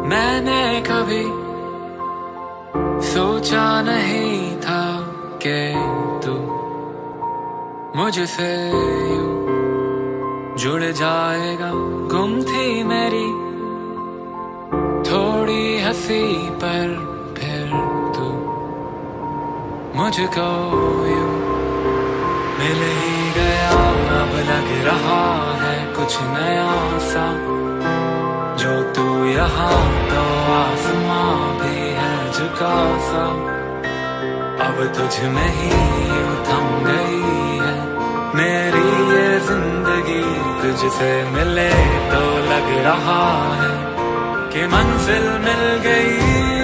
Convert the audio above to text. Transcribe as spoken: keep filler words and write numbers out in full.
मैंने कभी सोचा नहीं था कि तू मुझसे यूं जुड़ जाएगा। गुम थी मेरी थोड़ी हंसी पर फिर तू मुझको यूं मिल ही गया। अब लग रहा है कुछ नया सा, जो तू यहाँ तो आसमां भी है झुका सा। अब तुझ में ही यूं थम गई है मेरी ये जिंदगी। तुझसे मिले तो लग रहा है कि मंजिल मिल गई।